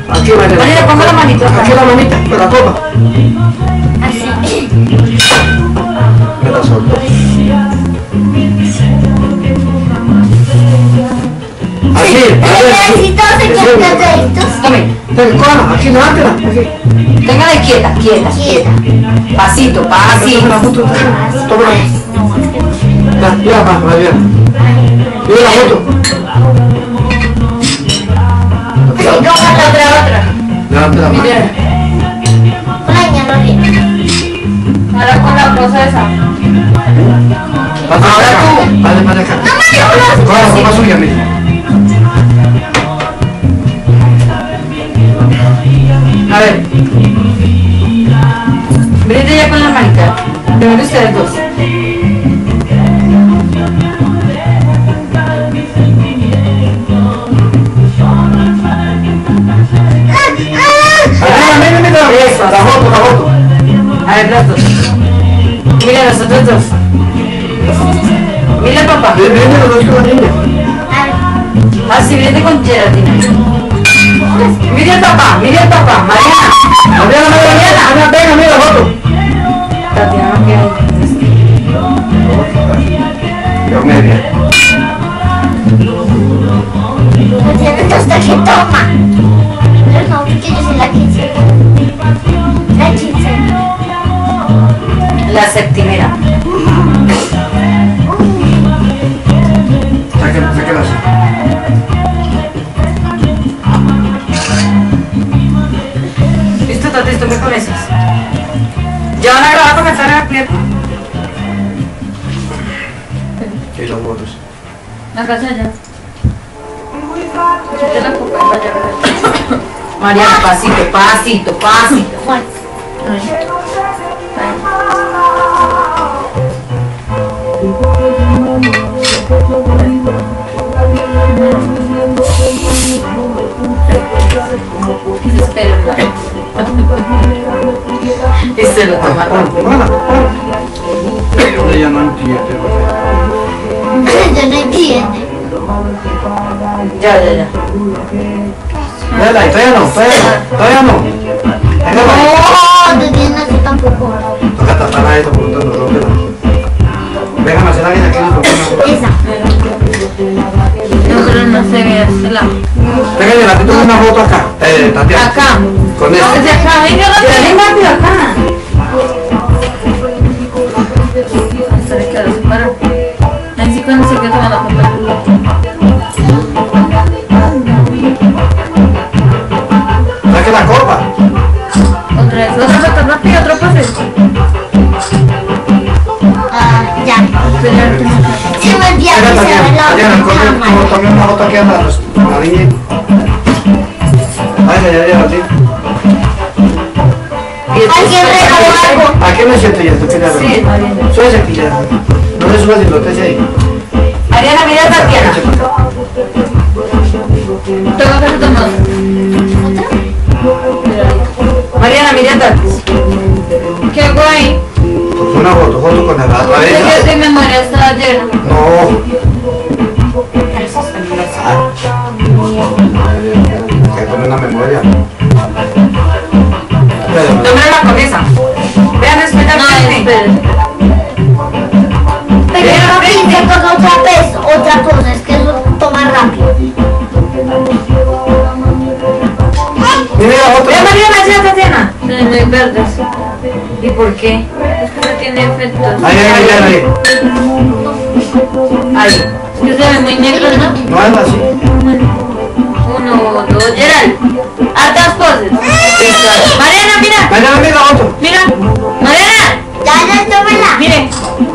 Aquí, María. María, pongo la manito acá. Aquí la manita, con la copa. Así. Me la soltó. Así, Necesito secretarios. Tome. Cola, aquí, levántela. Aquí. Téngala quieta, quieta, quieta. Pasito, pasito. Tómala. Ya, va, María. Mira la foto. Otra. Levante la mano. Mira. Ahora con la cosa esa. Ahora tú. Vale, para acá. Cola, la copa suya, mira. A ver. Brinde ya con la manita. Primero ustedes dos. Mira, Eso, la foto. A ver, los dos. Mira los otros dos. Mira papá. Viene los dos con la niña. Así viene con gelatina. Mira el papá, Mariana. Mariana, venga, mira la foto. Tatiana, ¿qué hay? Yo media. Hasta que toma. Pero no, porque yo soy la 15. La 15. La septimera. Sáquela así. ¿Listo, Tati? ¿Tú qué con esos? ¿Ya van a grabar para que salga el clip? Y los bolos. La casa ya. Quítate la copa y vaya a ver. Mariana, pasito. Y se lo tomaron. Ella no entiende. Yo no entiendo. Ya. Todavía no. No, no tienes así tampoco. Toca tapar a esto por tanto rómpela. Venga, Marcela, viene aquí. Esa. No, pero no se ve este lado. Venga, yo la tengo una foto acá. Tatiana. Acá. Con No, este. desde acá, venga rápido acá. Hasta le quedó separado. Ahí sí cuando se quedó tomando la foto. Saque la copa. Otra vez, otra foto, rápido, otro pase. Ya. Se me olvidó Venga, que se ve la Tatiana, otra también una foto aquí a la niña. Ay, así. Alguien regaló algo. ¿A qué me siento ya? Sí, Mariana. Súbese aquí ya. No le subas y lo te ahí. Mariana, mira a Tatiana. Toma que se tomó. Mariana, mira a Tatiana. Qué guay. Una foto con la Yo de memoria hasta ayer. No. Que pone una memoria. Tómela con esa. Vean, espera. No, esperen. Pero no se toca otra vez, otra cosa, es que eso toma rápido. Mira la foto. Ve, Mariana, ya Tatiana. No, verdes. ¿Y por qué? Es que no tiene efectos. Ahí. Ahí. Es que se ve muy negro, ¿no? No anda así. 1, 2, Gerald. Hartas poses. Mariana, mira. Mariana, mira la foto. Mira. Mariana. Ya, tómala. Mire.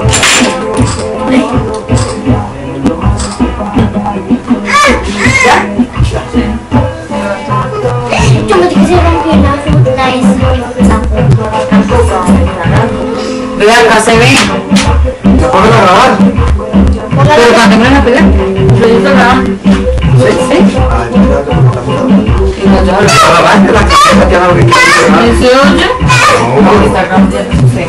¿Ya? Yo me dije que se rompió la esa. Ve acá, se ve. ¿Te ponen a grabar? Pero cuando me van a pegar. Yo estoy grabando. ¿Sí? Ay, mira, Y no, yo hablo. grabando la canción Tatiana lo que quiere. ¿Se oye? No, Está grabando. Sí.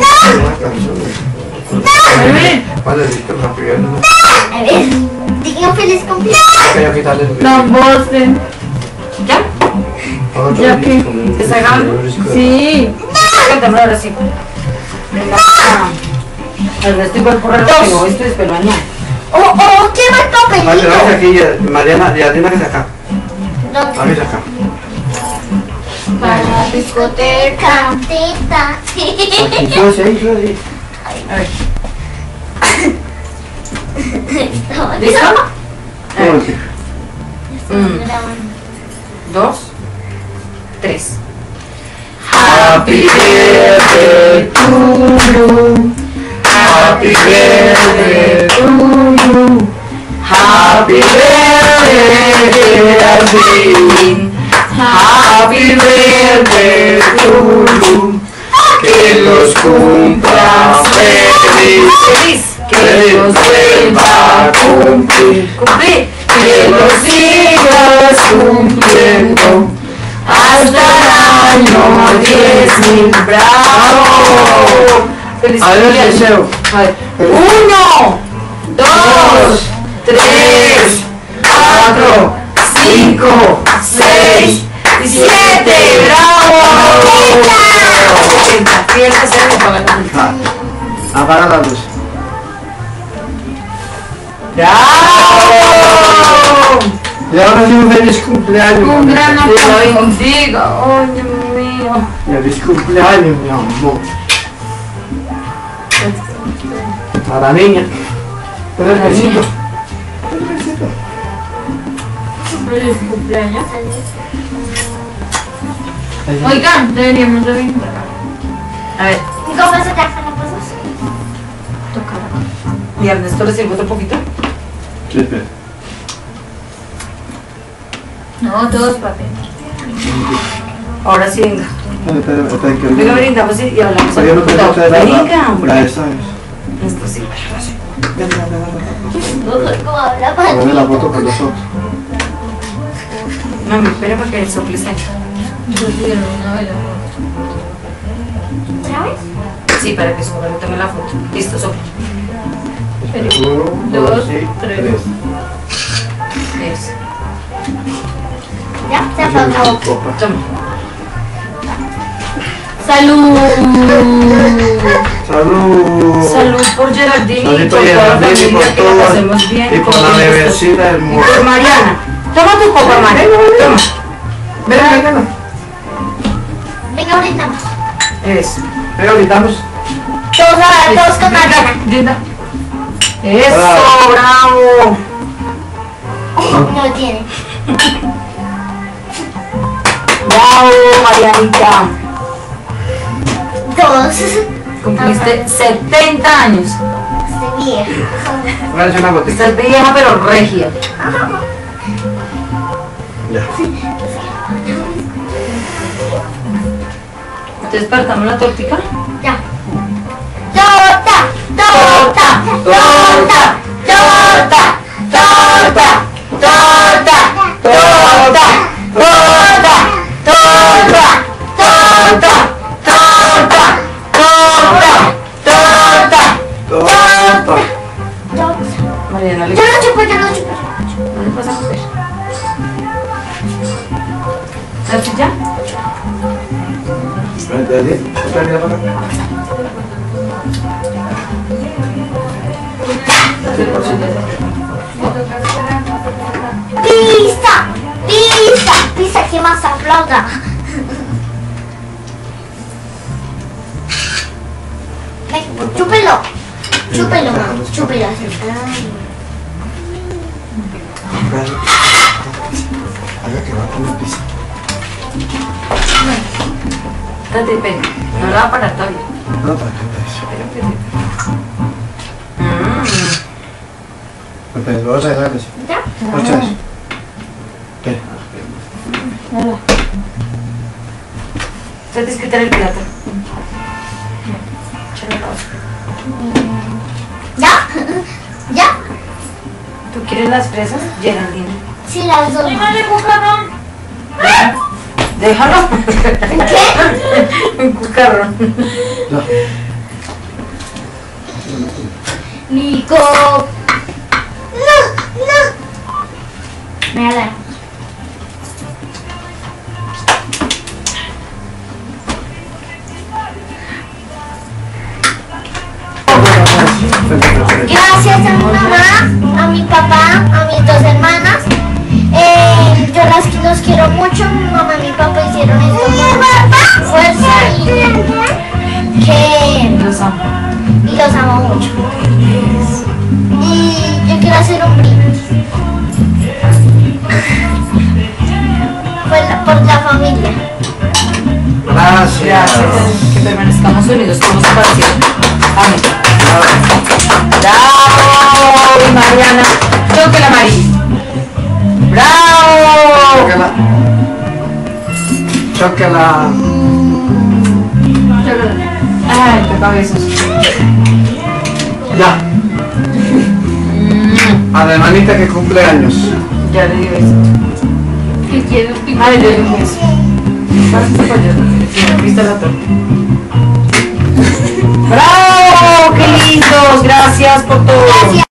Vale, listo, rápido. A ver, digan feliz cumpleaños. Voy a quitarle el No, vos. ¿Ya? Ya que está grabando. Sí. Cántame ahora sí. Venga, el resto igual por raro que no, esto es peruano. ¿Qué va el papelito? Vale, vamos aquí, Mariana, ya dime que se acá. A ver, acá. Para la discoteca. Teta. Aquí, tú ahí. A ver. Estaba ¿Listo? ¿Cómo que? 2, 3. Happy birthday to you. Happy birthday to you. Happy birthday, dear Bill. Happy birthday to you. Que los cumpla feliz. Que los vuelva a cumplir. Que los sigas cumpliendo hasta el año 10.000. ¡Bravo! Feliz A ver el cumpleaños. deseo. A ver. 1, 2, 3, 4, 5, 6, 7. ¡Bravo! Fiesta se me paga la multa. Apaga la luz. ¡Bravo! Y ahora sí un feliz cumpleaños. Un gran mamita. aplauso. La bendiga. ¡Ay, Dios mío! Feliz cumpleaños, mi amor. A la niña. Pero el besito. Feliz cumpleaños. Oigan, deberíamos de venir. A ver, ¿Cómo se te hacen las cosas? ¿y a Ernesto le sirvo otro poquito? Sí, espera. No, todos papi. Ahora sí, venga. Espera, que Venga, brindamos y hablamos. Yo no tengo que hacer Venga, nada. hombre. Esa es. Esto sí, pero así. ¿Cómo habla A para ver la foto con los ojos. No, me espera para que el sople se eche. ¿Sabes? Sí, para que suba, le tome la foto. Listo, sople. 1, 2, 3. Eso. Ya se apagó. Toma. ¡Salud! Salud. Salud por Geraldine y Salud por por toda la Geraldine y por familia, que la todo. pasemos bien. Y por la bebecita Y hermosa. por Mariana. Toma tu copa, Mariana. Toma. Venga. Venga, brindamos. Eso. Venga, gritamos. Todos con Mariana. Linda. Eso, Bravo. bravo. No tiene. Bravo, Marianita. 2. Cumpliste 70 años. Estoy vieja. Voy a hacer una gotita. Estás vieja pero regia. Ya. Entonces partamos la tortica. Ya. ¡Torta! ¡Torta! ¡Torta! ¡Torta! ¡Torta! ¡Torta! ¡Torta! ¡Torta! ¡Torta! ¡Torta! ¡Torta! ¡Torta! ¡Torta! Torta. Mariana, Yo lo chupo. ¿no le pasa a coger? ¿Sabes ya? Espera, para acá. ¡Pista! ¡Pista! ¡Pista! ¿Qué más aplauda? Ven, chúpelo. Chúpelo, mamá. Chúpelo así. Haga que va con el piso. Date pena. No la va a parar todavía. No, para que te Pues vamos a dejar eso. ¿Ya? Ocho es. ¿Qué? Tienes que quitar el plato. Échale la otra. ¿Ya? ¿Ya? ¿Tú quieres las fresas, Geraldine? Sí, las dos. Déjalo. ¿Qué? Un cucarrón. Ya. Nico. No. Me da. mi papá, a mis dos hermanas. Yo los quiero mucho. Mi mamá y mi papá hicieron esto con fuerza y los amo mucho. Y yo quiero hacer un brindis por la familia. Gracias. Que permanezcamos unidos como separación. Amén. ¡Bravo! Y Mariana, choque la Mari. ¡Bravo! Chócala. Ay, qué cabezos. Ya. A la hermanita que cumple años. Ya le di beso. ¿Qué quiero? Ay, le di un beso. ¿Viste la torta? ¡Bravo! ¡Qué lindos! Gracias por todo. Gracias.